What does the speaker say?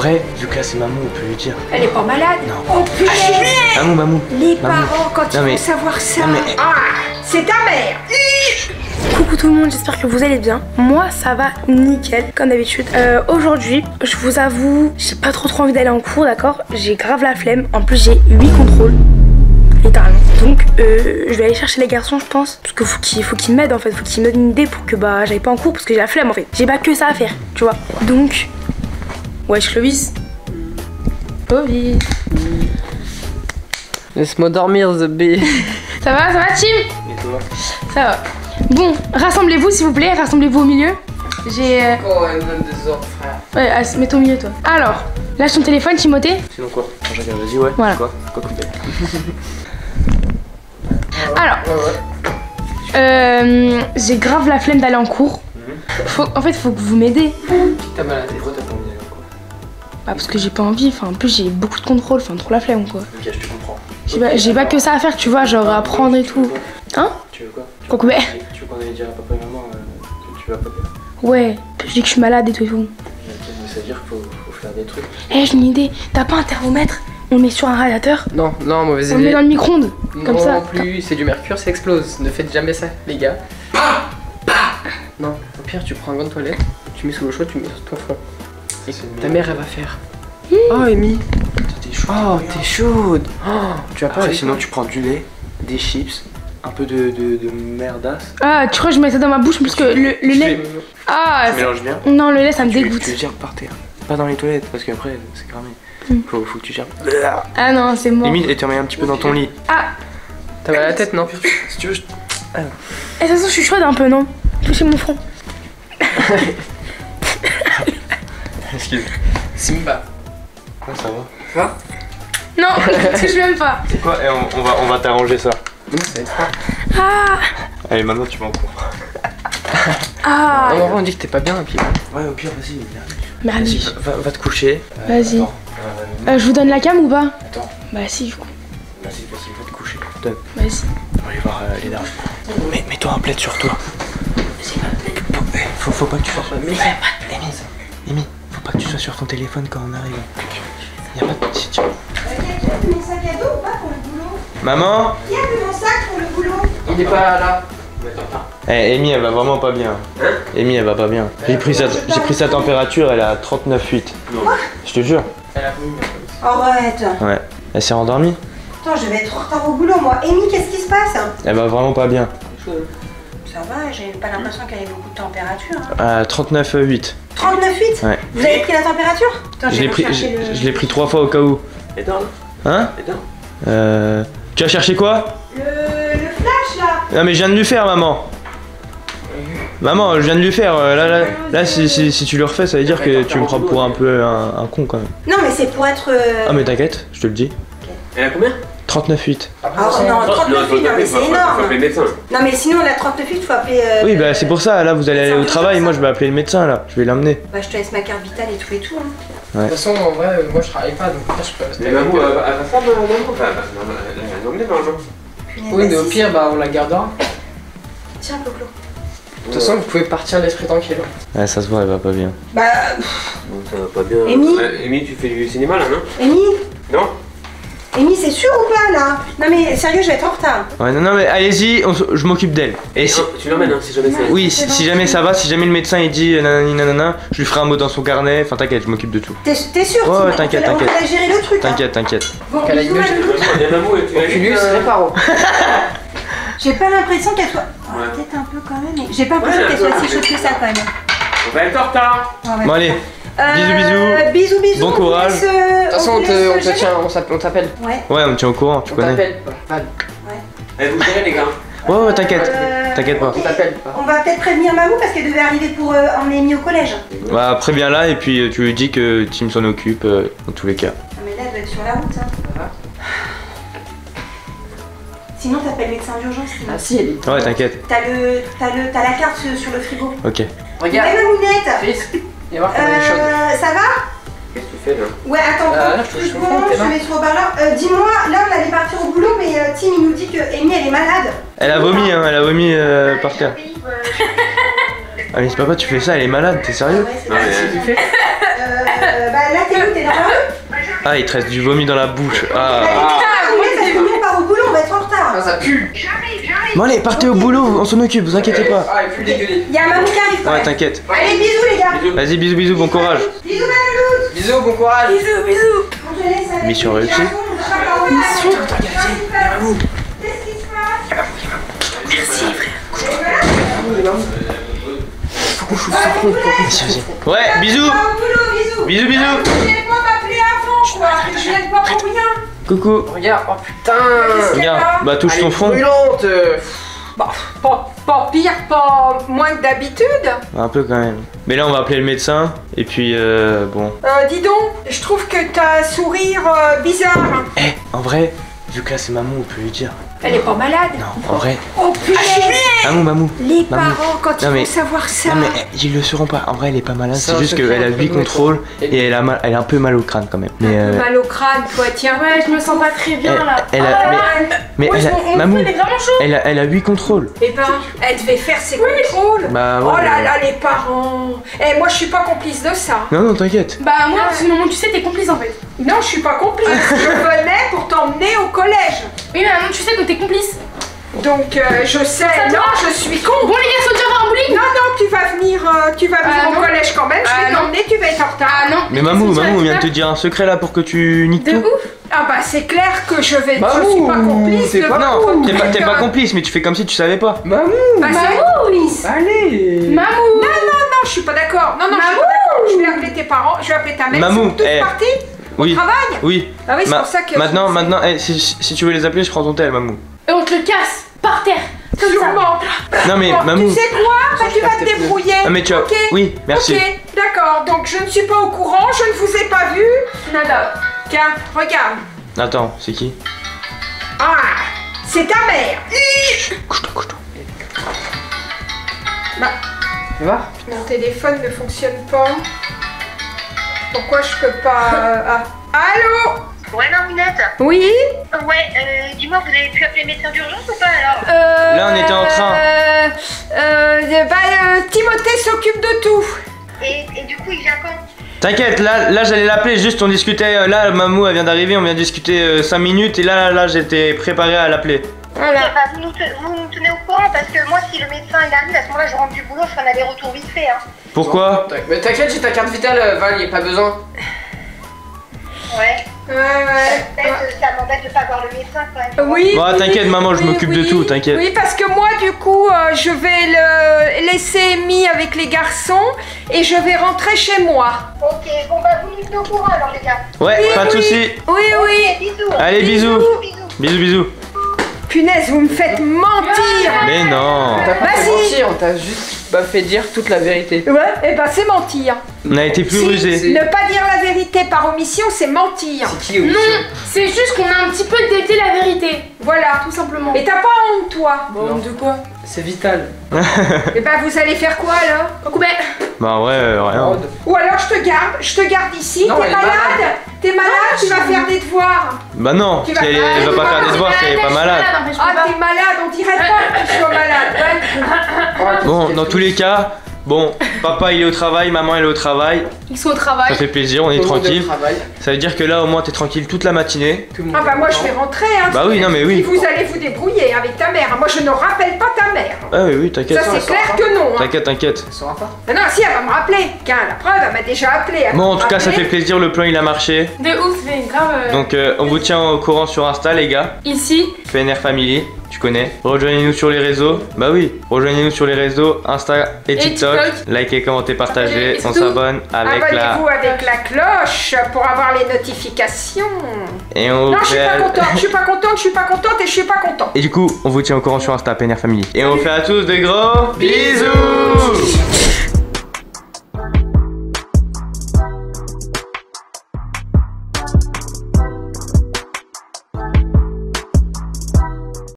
Après, vu que là c'est maman, on peut lui dire. Elle est pas malade. Non. Oh punaise. Maman. Les parents, quand ils vont savoir ça. Ah, c'est ta mère. Coucou tout le monde, j'espère que vous allez bien. Moi ça va nickel comme d'habitude. Aujourd'hui je vous avoue, j'ai pas trop envie d'aller en cours, d'accord. J'ai grave la flemme, en plus j'ai 8 contrôles littéralement. Donc je vais aller chercher les garçons je pense. Parce que faut qu'ils m'aident en fait, faut qu'ils me donnent une idée pour que j'aille pas en cours parce que j'ai la flemme en fait. J'ai pas que ça à faire, tu vois. Donc wesh Clovis. Clovis. Laisse-moi dormir The B. Ça va Tim? Et toi? Ça va. Bon, rassemblez-vous s'il vous plaît, rassemblez-vous au milieu. J'ai... Oh, elle me donne des ordres, frère. Ouais, mets-toi au milieu toi. Alors, lâche ton téléphone Timothée. Sinon quoi? Je regarde, vas-y, ouais. Voilà. Quoi couper? Alors, j'ai grave la flemme d'aller en cours. En fait, faut que vous m'aidez. T'as malade. Pourquoi t'as pas envie d'aller en cours? Bah parce que j'ai pas envie, enfin en plus j'ai beaucoup de contrôle, enfin trop la flemme quoi. Ok, je te comprends. J'ai pas que ça à faire, tu vois, genre apprendre et tout. Hein? Tu veux quoi? Quoi que ouais. Tu veux qu'on aille dire à papa et maman que tu vas pas bien? Ouais, je dis que je suis malade et tout et tout. Mais ça veut dire qu'il faut faire des trucs. Eh, j'ai une idée, t'as pas un thermomètre? On le met sur un radiateur? Non, mauvaise On le met idée. dans le micro-ondes? Comme ça. Non plus, c'est du mercure, ça explose. Ne faites jamais ça, les gars. Non, au pire, tu prends un gant de toilette, tu mets sous le chaud, tu mets sur ton front. Et ta mère, elle va faire. Oh, Amy. T'es chaude. Oh, t'es chaude. Oh, tu vas pas Après, avec sinon moi. tu prends du lait, des chips, un peu de merdasse. Ah, tu crois que je mets ça dans ma bouche parce que le lait... Ah, Tu mélanges bien. non, le lait ça me dégoûte. Tu le gères par terre. Pas dans les toilettes parce qu'après c'est cramé. Faut que tu gères. Ah non, c'est mort. Limite, et tu remets un petit peu dans ton lit. Ah, T'as mal à la tête, non? Si tu veux, et de toute façon je suis chaude un peu, non? Touchez mon front. Excuse. Simba. Ouais, ça va. Ça? Non, touche même pas. C'est quoi? Et on va t'arranger ça. Non, ça va être pas. Ah, Allez, maintenant tu vas en cours. ah. En vrai, on dit que t'es pas bien, puis. Ouais, au pire, vas-y. Merde. Va te coucher. Vas-y. Attends, Je vous donne la cam ou pas? attends. Bah si, du coup. Vas-y, va te coucher. Donne. Vas-y. On va aller voir les dames. Mets-toi un plaid sur toi. Faut pas que tu sois. Amy, faut pas que tu sois sur ton téléphone quand on arrive. Y'a pas de. Si tu... Qui a pris mon sac à dos ou pas pour le boulot? Maman? Qui a pris mon sac pour le boulot? Il est pas là. Eh, Amy, elle va vraiment pas bien. Amy, elle va pas bien. J'ai pris sa température, elle est à 39,8. Je te jure. Elle a vomi. Arrête. Ouais. Elle s'est endormie? Attends, je vais être en retard au boulot moi. Amy, qu'est-ce qui se passe? Elle va vraiment pas bien. Ça va, j'ai pas l'impression qu'elle ait beaucoup de température. À 39,8. 39,8? Ouais. Vous avez pris la température? Attends, Je l'ai pris, chercher le... je l'ai pris 3 fois au cas où. Et toi Hein? Et toi Tu as cherché quoi? Le flash là. Non mais je viens de lui faire, maman. Maman, je viens de lui faire. Là si tu le refais, ça veut dire que tu me prends pour un peu un con quand même. Non mais c'est pour être... Ah mais t'inquiète, je te le dis. Elle a combien? 39,8. Ah non, 39,8, non mais c'est Faut énorme. appeler le médecin. Non mais sinon la 38, faut appeler... Oui bah c'est pour ça, là vous allez aller au travail, moi je vais appeler le médecin là, je vais l'emmener. Bah je te laisse ma carte vitale et tout et tout. Hein. De toute façon, en vrai, moi je travaille pas, donc là je peux rester. Mais maman, elle va faire de maman. Enfin, elle a un anglais dans le genre. Punaise, Oui, mais au si, pire, bah on la gardera. Tiens Clo-Clo. De toute façon, vous pouvez partir l'esprit tranquille. Ouais ça se voit, elle va pas bien. Bah... Bon, ça va pas bien. Amy Amy, tu fais du cinéma là, non? Amy Non? Amy, c'est sûr ou pas là? Non mais sérieux, je vais être en retard. Ouais non mais allez-y, je m'occupe d'elle. Et si... Tu l'emmènes hein, si jamais ça. Oui, si jamais ça va, si jamais le médecin il dit nanani nanana, je lui ferai un mot dans son carnet, enfin t'inquiète, je m'occupe de tout. T'es sûr? Ouais, Tim? t'inquiète, On t'inquiète. va gérer le truc. T'inquiète. Bon, Qu'elle a bisous, une à logique. nous. Il y a maman et tu vas Oculus, réparo. J'ai pas l'impression qu'elle soit... Oh, Ouais. peut-être un peu quand même, mais j'ai pas l'impression Ouais, qu'elle soit un peu, si chaude que ça quand même. On va être en retard. Ah, ouais. Bon allez, bisous. Bisous. Bon on vous courage. laisse, De toute façon, on on vous te laisse gérer. tient, on t'appelle. Ouais. Ouais on me tient au courant, tu On connais. t'appelle pas. Allez, vous gérez les gars. Ouais t'inquiète, t'inquiète pas. On t'appelle pas. On va peut-être prévenir Mamou parce qu'elle devait arriver pour emmener Amy au collège. Bah après bien là et puis tu lui dis que Tim s'en occupe dans tous les cas. Non mais là, elle doit être sur la route. Hein. Sinon, t'appelles le médecin d'urgence. Tim. Ah si, elle est. Ouais t'inquiète, T'as la carte sur le frigo. ok. Regarde, Ouais, Mamounette. Chris, viens voir comment elle est chaude. Ça va? Qu'est-ce que tu fais là? Ouais, attends, Là, je touche deux son secondes, front, t'es je là. mets sur haut-parleur. Dis-moi, là, on allait partir au boulot, mais Tim, il nous dit que Amy, elle est malade. Elle a vomi hein, elle a vomi par terre. Ah mais c'est pas tu fais ça, elle est malade, t'es sérieux? Ouais, c'est Non, pas mais- possible. Tu fais Bah là, t'es où? T'es Ah, il te reste du vomi dans la bouche. Ah. On part au boulot, on va être en retard. Ah, ça pue. Bon allez, partez au boulot, on s'en occupe, vous inquiétez pas. Ah, il pue dégueulé. Il y a Mamou qui arrive quand Ouais, même. t'inquiète. Allez, bisous les gars. Vas-y, bisous, bisous, bon courage. Bisous Maloulou. Bisous, bon courage. Bisous, bisous. On te laisse avec Mission les réussie. garçons, on sera pas en retard. Qu'est-ce qui se passe? Merci, frère. Faut qu'on chauffe ça fond. Ouais, bisous. Au boulot, bisous. Bisous, bisous. Vous n'allez pas m'appeler avant, quoi. Je viens pas pour rien. Coucou. Regarde, oh putain. Regarde, bah touche Elle ton est front. brûlante. Bah, pas pire, pas moins que d'habitude. Un peu quand même. Mais là, on va appeler le médecin. Et puis, bon. Dis donc, je trouve que t'as un sourire bizarre. Eh, en vrai, vu que là c'est Mamou, on peut lui dire. Elle est pas malade. Non, en vrai. Oh punaise. Mamou. Les Mamou. parents, quand Non, ils mais- vont savoir ça. Non mais ils le sauront pas. En vrai, elle est pas malade. C'est C'est un juste secret qu'elle a entre 8 nous et contrôles toi. et elle a un peu mal au crâne quand même. Mais Mal au crâne, toi, tiens. Ouais, je me sens pas très bien là. elle a, mais Ouais, elle a, mon Mamou, cou, il est vraiment chaud. elle a 8 contrôles. Eh ben, elle devait faire ses contrôles. Bah ouais. Oh là là, les parents. Eh, moi, je suis pas complice de ça. Non, t'inquiète. Bah, moi, parce que maman, tu sais, t'es complice en fait. Non, je suis pas complice. Je venais pour t'emmener au collège. Oui, mais maman, tu sais que t'es complice. Donc, je sais. Ça te Non, va je suis con. Bon, les gars, faut déjà faire un bowling. Non, non, tu vas venir au non. collège quand même. Je vais non. t'emmener, tu vas être en retard. Ah non. Mais Mamou, on vient de te dire un secret là pour que tu niques De tout. ouf. Ah bah, c'est clair que je vais. Mamou, je suis pas complice t'es de pas- Non, tout. t'es pas Donc, complice, mais tu fais comme si tu savais pas. Mamou. Bah, c'est complice. Allez. Mamou. Non, je suis pas d'accord. Non, je suis pas d'accord. Je vais appeler tes parents, je vais appeler ta mère. Mamou, Ils sont tous eh. partis Oui. au travail. Oui. Ah oui, c'est pour ça que. Maintenant, si tu veux les appeler, je prends ton tel, Mamou. Et on te le casse par terre. Comme ça. Sûrement. Non mais Bon, Mamou. tu sais quoi? Bah, tu vas te débrouiller. Ah mais tu as. Ok. Oui, merci. Ok, d'accord. Donc je ne suis pas au courant, je ne vous ai pas vu. Nada. Tiens, regarde. Attends, c'est qui? Ah, c'est ta mère. Couche-toi. Bah, Tu vois? mon téléphone ne fonctionne pas. Pourquoi je peux pas ah. Allô? Ouais, Mamounette. Oui? Ouais, dis-moi, vous avez pu appeler le médecin d'urgence ou pas alors? Là, on était en train. Timothée s'occupe de tout. Et du coup, il vient quand? T'inquiète, là j'allais l'appeler, juste on discutait, là Mamou elle vient d'arriver, on vient de discuter 5 minutes et là j'étais préparé à l'appeler. Voilà. Ok, bah, vous nous tenez au courant parce que moi, si le médecin il arrive, à ce moment-là, je rentre du boulot, je fais un aller-retour vite fait. Hein. Pourquoi? Mais t'inquiète, j'ai ta carte vitale, Val, y a pas besoin. Ouais. Peut-être ça m'embête de pas voir le médecin quand même. Oui. Bah, t'inquiète, maman, je m'occupe de tout, t'inquiète. Oui, parce que moi, du coup, je vais le laisser mis avec les garçons et je vais rentrer chez moi. Ok, bon bah vous nous tenez au courant alors les gars. Ouais, pas de soucis. Oui, oui. Ok, bisous. Allez, bisous. Bisous. Bisous. Punaise, vous me faites mentir. Mais non. T'as pas Vas-y. fait mentir, on t'a juste fait dire toute la vérité. Ouais, et ben c'est mentir. On a été plus Si, rusés. ne pas dire la vérité par omission, c'est mentir. C'est qui Non, c'est juste qu'on a un petit peu dété la vérité. Voilà. Tout simplement. Et t'as pas honte, toi? Non. de quoi? C'est vital. Et ben vous allez faire quoi alors? Coucou, ben. Bah ouais, rien. Rod. Ou alors je te garde ici. Non, T'es elle est malade? malade. T'es malade? Tu vas faire des devoirs. Bah non, Tu si vas- elle va pas faire des devoirs si elle est pas malade. Ah, t'es malade, on dirait pas que tu sois malade. Bon, dans tous les cas, bon, papa il est au travail, maman elle est au travail. Ils sont au Ça travail. fait plaisir, on est tranquille. Ça veut dire que là au moins t'es tranquille toute la matinée. Ah bah moi je vais rentrer hein. Bah oui, non mais oui. Puis vous allez vous débrouiller avec ta mère. Moi je ne rappelle pas ta mère. Ah oui, t'inquiète. Ça c'est clair que non. Hein. T'inquiète. Ça saura pas. Ah non, si elle va me rappeler. Tiens, la preuve, elle m'a déjà appelé. Elle Bon, va en me tout cas, ça rappeler. fait plaisir, le plan il a marché. De ouf, mais grave. Donc, on vous tient au courant sur Insta, les gars. Ici. PNR Family, tu connais. Rejoignez-nous sur les réseaux. Bah oui, rejoignez-nous sur les réseaux Insta et TikTok. TikTok. Likez, commentez, partagez. Et On surtout, s'abonne avec la. Abonnez-vous avec la cloche pour avoir les notifications. Et on Non, je suis fait. pas contente, je suis pas contente, je suis pas contente et je suis pas contente. Et du coup, on vous tient au courant sur Insta, PNR Family. Et on fait à tous de gros bisous.